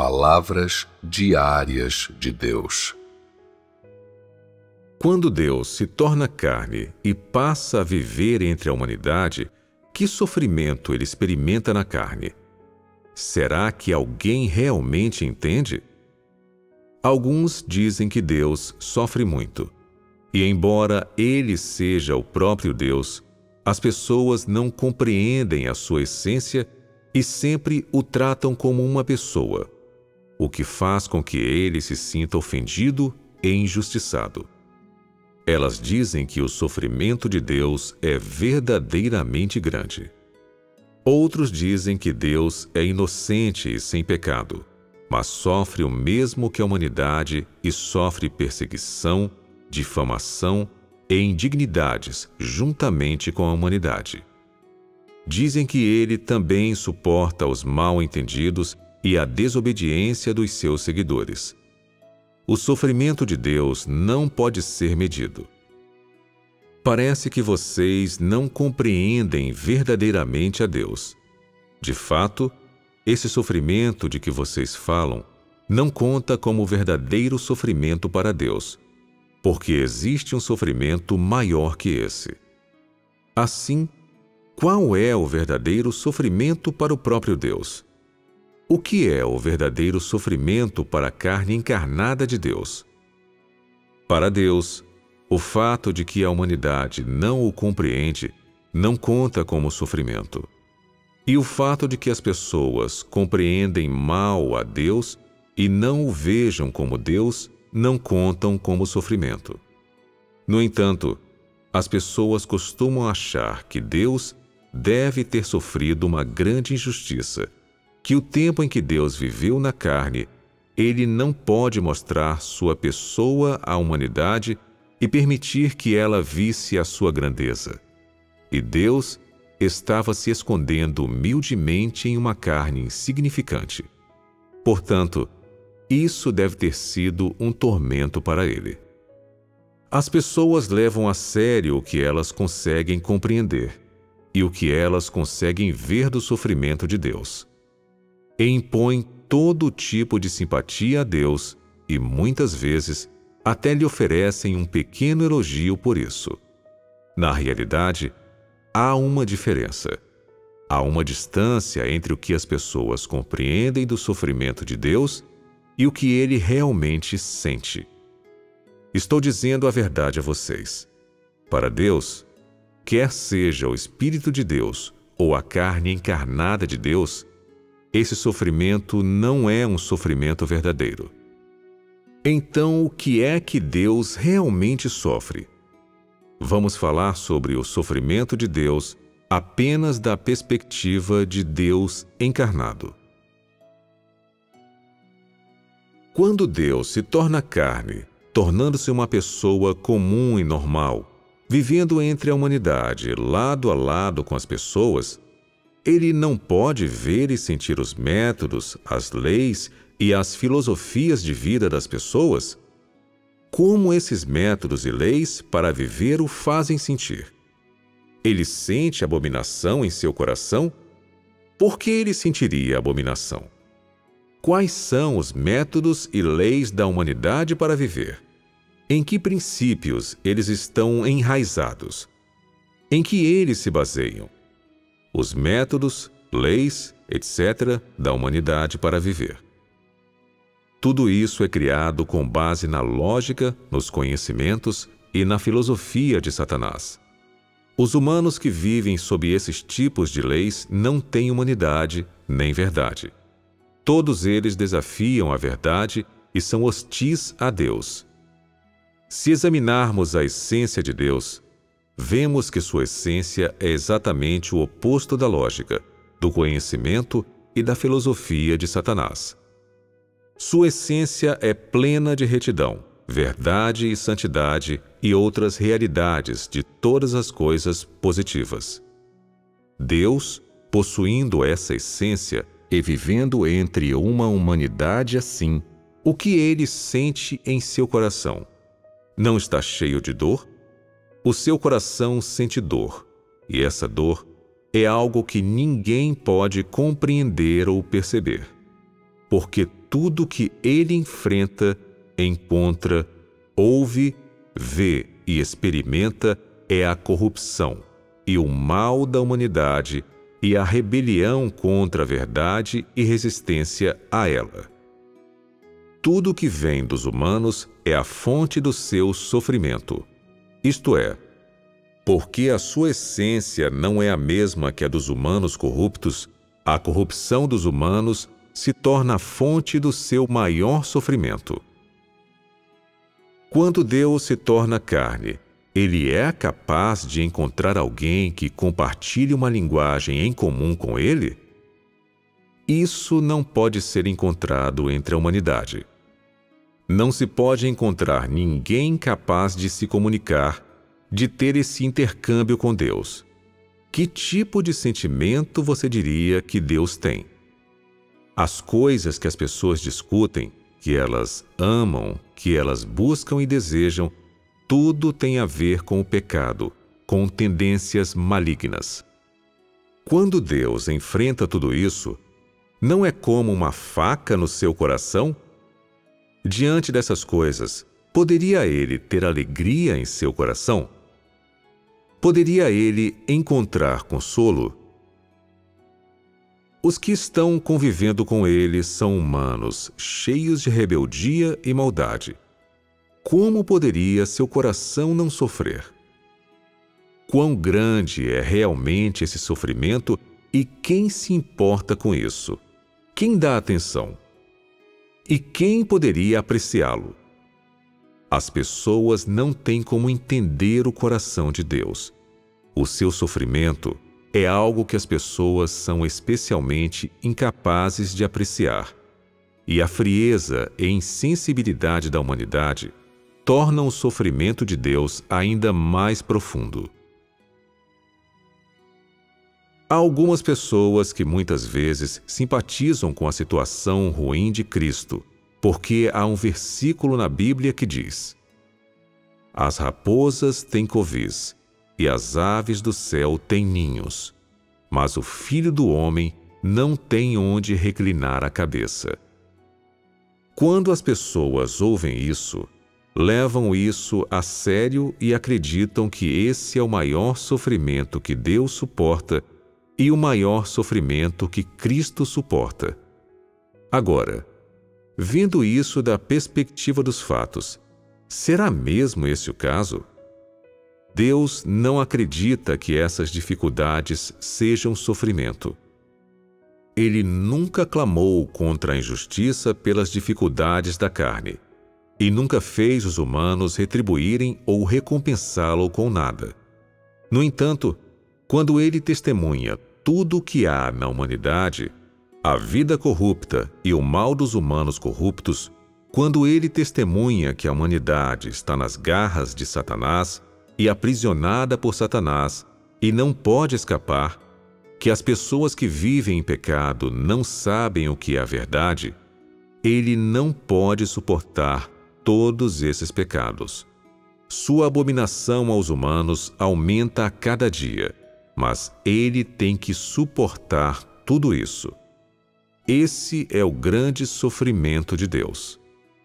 Palavras diárias de Deus. Quando Deus se torna carne e passa a viver entre a humanidade, que sofrimento ele experimenta na carne? Será que alguém realmente entende? Alguns dizem que Deus sofre muito. E embora ele seja o próprio Deus, as pessoas não compreendem a sua essência e sempre o tratam como uma pessoa, o que faz com que ele se sinta ofendido e injustiçado. Elas dizem que o sofrimento de Deus é verdadeiramente grande. Outros dizem que Deus é inocente e sem pecado, mas sofre o mesmo que a humanidade e sofre perseguição, difamação e indignidades juntamente com a humanidade. Dizem que ele também suporta os mal-entendidos e a desobediência dos seus seguidores. O sofrimento de Deus não pode ser medido. Parece que vocês não compreendem verdadeiramente a Deus. De fato, esse sofrimento de que vocês falam não conta como verdadeiro sofrimento para Deus, porque existe um sofrimento maior que esse. Assim, qual é o verdadeiro sofrimento para o próprio Deus? O que é o verdadeiro sofrimento para a carne encarnada de Deus? Para Deus, o fato de que a humanidade não o compreende não conta como sofrimento. E o fato de que as pessoas compreendem mal a Deus e não o vejam como Deus não contam como sofrimento. No entanto, as pessoas costumam achar que Deus deve ter sofrido uma grande injustiça, que o tempo em que Deus viveu na carne, ele não pode mostrar sua pessoa à humanidade e permitir que ela visse a sua grandeza. E Deus estava se escondendo humildemente em uma carne insignificante. Portanto, isso deve ter sido um tormento para ele. As pessoas levam a sério o que elas conseguem compreender e o que elas conseguem ver do sofrimento de Deus. E impõem todo tipo de simpatia a Deus e, muitas vezes, até lhe oferecem um pequeno elogio por isso. Na realidade, há uma diferença. Há uma distância entre o que as pessoas compreendem do sofrimento de Deus e o que ele realmente sente. Estou dizendo a verdade a vocês. Para Deus, quer seja o Espírito de Deus ou a carne encarnada de Deus, esse sofrimento não é um sofrimento verdadeiro. Então, o que é que Deus realmente sofre? Vamos falar sobre o sofrimento de Deus apenas da perspectiva de Deus encarnado. Quando Deus se torna carne, tornando-se uma pessoa comum e normal, vivendo entre a humanidade, lado a lado com as pessoas, ele não pode ver e sentir os métodos, as leis e as filosofias de vida das pessoas? Como esses métodos e leis para viver o fazem sentir? Ele sente abominação em seu coração? Por que ele sentiria abominação? Quais são os métodos e leis da humanidade para viver? Em que princípios eles estão enraizados? Em que eles se baseiam? Os métodos, leis, etc., da humanidade para viver. Tudo isso é criado com base na lógica, nos conhecimentos e na filosofia de Satanás. Os humanos que vivem sob esses tipos de leis não têm humanidade nem verdade. Todos eles desafiam a verdade e são hostis a Deus. Se examinarmos a essência de Deus, vemos que sua essência é exatamente o oposto da lógica, do conhecimento e da filosofia de Satanás. Sua essência é plena de retidão, verdade e santidade e outras realidades de todas as coisas positivas. Deus, possuindo essa essência e vivendo entre uma humanidade assim, o que ele sente em seu coração? Não está cheio de dor? O seu coração sente dor, e essa dor é algo que ninguém pode compreender ou perceber, porque tudo que ele enfrenta, encontra, ouve, vê e experimenta é a corrupção e o mal da humanidade e a rebelião contra a verdade e resistência a ela. Tudo que vem dos humanos é a fonte do seu sofrimento, isto é, porque a sua essência não é a mesma que a dos humanos corruptos, a corrupção dos humanos se torna a fonte do seu maior sofrimento. Quando Deus se torna carne, Ele é capaz de encontrar alguém que compartilhe uma linguagem em comum com Ele? Isso não pode ser encontrado entre a humanidade. Não se pode encontrar ninguém capaz de se comunicar, de ter esse intercâmbio com Deus. Que tipo de sentimento você diria que Deus tem? As coisas que as pessoas discutem, que elas amam, que elas buscam e desejam, tudo tem a ver com o pecado, com tendências malignas. Quando Deus enfrenta tudo isso, não é como uma faca no seu coração? Diante dessas coisas, poderia Ele ter alegria em seu coração? Poderia Ele encontrar consolo? Os que estão convivendo com Ele são humanos, cheios de rebeldia e maldade. Como poderia seu coração não sofrer? Quão grande é realmente esse sofrimento e quem se importa com isso? Quem dá atenção? E quem poderia apreciá-lo? As pessoas não têm como entender o coração de Deus. O seu sofrimento é algo que as pessoas são especialmente incapazes de apreciar. E a frieza e insensibilidade da humanidade tornam o sofrimento de Deus ainda mais profundo. Há algumas pessoas que muitas vezes simpatizam com a situação ruim de Cristo, porque há um versículo na Bíblia que diz: as raposas têm covis, e as aves do céu têm ninhos, mas o Filho do Homem não tem onde reclinar a cabeça. Quando as pessoas ouvem isso, levam isso a sério e acreditam que esse é o maior sofrimento que Deus suporta e o maior sofrimento que Cristo suporta. Agora, vendo isso da perspectiva dos fatos, será mesmo esse o caso? Deus não acredita que essas dificuldades sejam sofrimento. Ele nunca clamou contra a injustiça pelas dificuldades da carne, e nunca fez os humanos retribuírem ou recompensá-lo com nada. No entanto, quando ele testemunha tudo o que há na humanidade, a vida corrupta e o mal dos humanos corruptos, quando ele testemunha que a humanidade está nas garras de Satanás e aprisionada por Satanás e não pode escapar, que as pessoas que vivem em pecado não sabem o que é a verdade, ele não pode suportar todos esses pecados. Sua abominação aos humanos aumenta a cada dia, mas ele tem que suportar tudo isso. Esse é o grande sofrimento de Deus.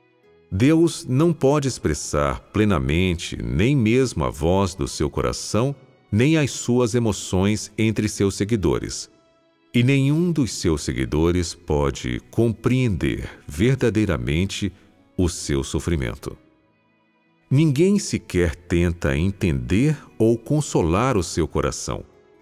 Deus não pode expressar plenamente nem mesmo a voz do seu coração, nem as suas emoções entre seus seguidores. E nenhum dos seus seguidores pode compreender verdadeiramente o seu sofrimento. Ninguém sequer tenta entender ou consolar o seu coração.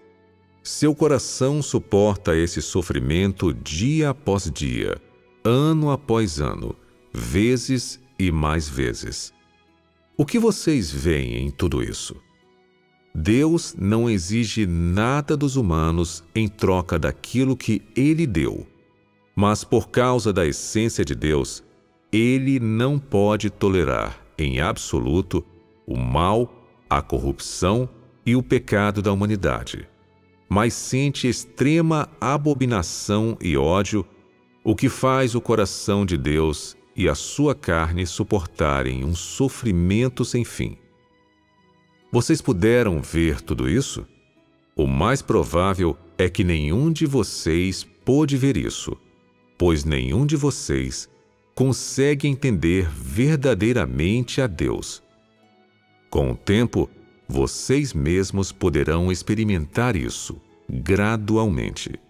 Seu coração suporta esse sofrimento dia após dia, ano após ano, vezes e mais vezes. O que vocês veem em tudo isso? Deus não exige nada dos humanos em troca daquilo que Ele deu, mas por causa da essência de Deus, Ele não pode tolerar, em absoluto, o mal, a corrupção e o pecado da humanidade, mas sente extrema abominação e ódio, o que faz o coração de Deus e a sua carne suportarem um sofrimento sem fim. Vocês puderam ver tudo isso? O mais provável é que nenhum de vocês pôde ver isso. pois nenhum de vocês consegue entender verdadeiramente a Deus. Com o tempo, vocês mesmos poderão experimentar isso gradualmente.